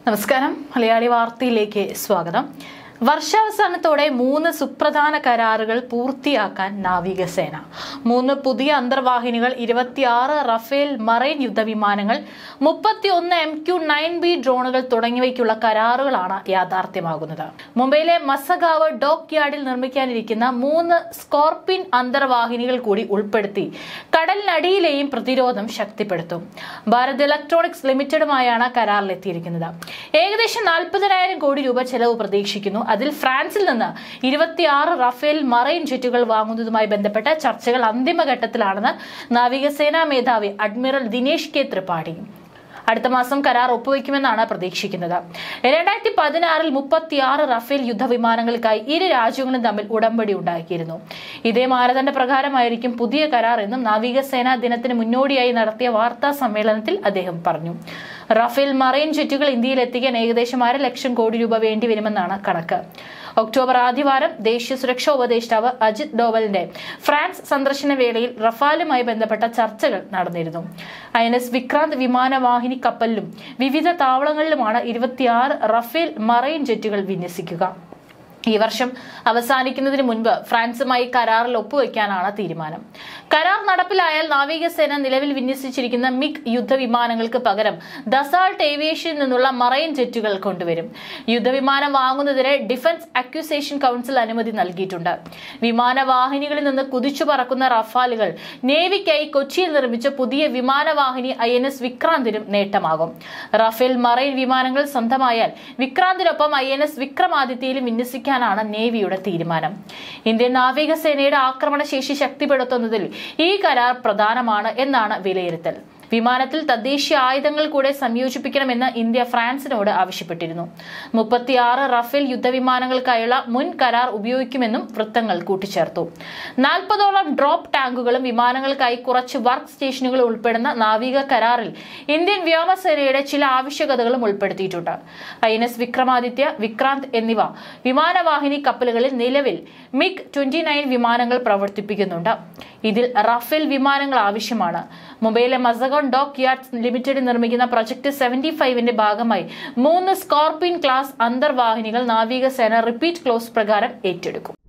നമസ്കാരം. മലയാളി വാർത്തയിലേക്ക് സ്വാഗതം. വർഷാവസാനത്തോടെ 3 സുപ്രധാന കരാറുകൾ പൂർത്തിയാക്കാൻ നാവികസേന. 3 പുതിയ അന്തർവാഹിനികൾ, 26 റഫേൽ മറൈൻ യുദ്ധവിമാനങ്ങൾ, 31 MQ-9B ഡ്രോണുകൾ തുടങ്ങിയവയ്ക്കുള്ള കരാറുകളാണ് യാഥാർത്ഥ്യമാകുന്നത്. മുംബൈയിലെ മസഗാവ് ഡോക്ക് യാർഡിൽ നിർമ്മിക്കാനിരിക്കുന്ന 3 സ്കോർപിൻ അന്തർവാഹിനികൾ കൂടി ഉൾപ്പെടുത്തി കടലിനടിയിലെയും പ്രതിരോധം ശക്തിപ്പെടുത്തും. ഭാരത് ഇലക്ട്രോണിക്സ് ലിമിറ്റഡുമായാണ് കരാറിലെത്തിയിരിക്കുന്നത്. ഏകദേശം 40,000 കോടി രൂപ ചെലവ് പ്രതീക്ഷിക്കുന്നു. അതിൽ ഫ്രാൻസിൽ നിന്ന് 26 റഫേൽ മറൈൻ ജെറ്റുകൾ വാങ്ങുന്നതുമായി ബന്ധപ്പെട്ട ചർച്ചകൾ അന്തിമഘട്ടത്തിലാണെന്ന് നാവികസേനാ മേധാവി അഡ്മിറൽ ദിനേശ് കെ ത്രിപാഠി അടുത്ത മാസം കരാർ ഒപ്പുവെക്കുമെന്നാണ് പ്രതീക്ഷിക്കുന്നത്. 2016 36 റഫേൽ യുദ്ധവിമാനങ്ങൾക്കായി ഇരു രാജ്യങ്ങളും തമ്മിൽ ഉടമ്പടി ഉണ്ടാക്കിയിരുന്നു. ഇതേ മാനദണ്ഡ പ്രകാരമായിരിക്കും പുതിയ കരാർ എന്നും നാവികസേനാ ദിനത്തിന് മുന്നോടിയായി നടത്തിയ വാർത്താ സമ്മേളനത്തിൽ അദ്ദേഹം പറഞ്ഞു. റഫേൽ മറൈൻ ജെറ്റുകൾ ഇന്ത്യയിൽ എത്തിക്കാൻ ഏകദേശം 1.5 ലക്ഷം കോടി രൂപ വേണ്ടിവരുമെന്നാണ് കണക്ക്. ഒക്ടോബർ ആദ്യവാരം ദേശീയ സുരക്ഷാ ഉപദേഷ്ടാവ് അജിത് ഡോവലിന്റെ ഫ്രാൻസ് സന്ദർശന വേളയിൽ റഫാലുമായി ബന്ധപ്പെട്ട ചർച്ചകൾ നടന്നിരുന്നു. INS വിക്രാന്ത് വിമാനവാഹിനി കപ്പലിലും വിവിധ താവളങ്ങളിലുമാണ് 26 റഫേൽ മറൈൻ ജെറ്റുകൾ വിന്യസിക്കുക. ഈ വർഷം അവസാനിക്കുന്നതിന് മുൻപ് ഫ്രാൻസുമായി കരാറിൽ ഒപ്പുവെക്കാനാണ് തീരുമാനം. കരാർ നടപ്പിലായാൽ നാവികസേന നിലവിൽ വിന്യസിച്ചിരിക്കുന്ന മിഗ് യുദ്ധവിമാനങ്ങൾക്ക് പകരം ദസാൾട്ട് ഏവിയേഷനിൽ നിന്നുള്ള മറൈൻ ജെറ്റുകൾ കൊണ്ടുവരും. യുദ്ധവിമാനം വാങ്ങുന്നതിന് ഡിഫൻസ് അക്വിസിഷൻ കൗൺസിൽ അനുമതി നൽകിയിട്ടുണ്ട്. വിമാനവാഹിനികളിൽ നിന്ന് കുതിച്ചു പറക്കുന്ന റഫാലുകൾ നേവിക്കായി കൊച്ചിയിൽ നിർമ്മിച്ച പുതിയ വിമാനവാഹിനി INS വിക്രാന്തിനും നേട്ടമാകും. റഫേൽ മറൈൻ വിമാനങ്ങൾ സ്വന്തമായാൽ വിക്രാന്തിനൊപ്പം INS വിക്രമാദിത്യയിലും വിന്യസിക്കാൻ നേവിയുടെ തീരുമാനം. ഇന്ത്യൻ നാവികസേനയുടെ ആക്രമണശേഷി ശക്തിപ്പെടുത്തുന്നതിൽ ഈ കരാർ പ്രധാനമാണ് എന്നാണ് വിലയിരുത്തൽ. വിമാനത്തിൽ തദ്ദേശീയ ആയുധങ്ങൾ കൂടെ സംയോജിപ്പിക്കണമെന്ന് ഇന്ത്യ ഫ്രാൻസിനോട് ആവശ്യപ്പെട്ടിരുന്നു. 36 റഫേൽ യുദ്ധവിമാനങ്ങൾക്കായുള്ള മുൻ കരാർ ഉപയോഗിക്കുമെന്നും വൃത്തങ്ങൾ കൂട്ടിച്ചേർത്തു. 40ഓളം ഡ്രോപ്പ് ടാങ്കുകളും വിമാനങ്ങൾക്കായി കുറച്ച് വർക്ക് സ്റ്റേഷനുകളും ഉൾപ്പെടുന്ന നാവിക കരാറിൽ ഇന്ത്യൻ വ്യോമസേനയുടെ ചില ആവശ്യകതകളും ഉൾപ്പെടുത്തിയിട്ടുണ്ട്. INS വിക്രമാദിത്യ, വിക്രാന്ത് എന്നിവ വിമാനവാഹിനി കപ്പലുകളിൽ നിലവിൽ MiG-29 വിമാനങ്ങൾ പ്രവർത്തിപ്പിക്കുന്നുണ്ട്. ഇതിൽ റഫേൽ വിമാനങ്ങൾ ആവശ്യമാണ്. മുംബൈയിലെ മസഗാവ് ഡോക്ക് യാർഡ്സ് ലിമിറ്റഡ് നിർമ്മിക്കുന്ന പ്രൊജക്ട് 75ന്റെ ഭാഗമായി 3 സ്കോർപിൻ ക്ലാസ് അന്തർവാഹിനികൾ നാവികസേന റിപ്പീറ്റ് ക്ലോസ് പ്രകാരം ഏറ്റെടുക്കും.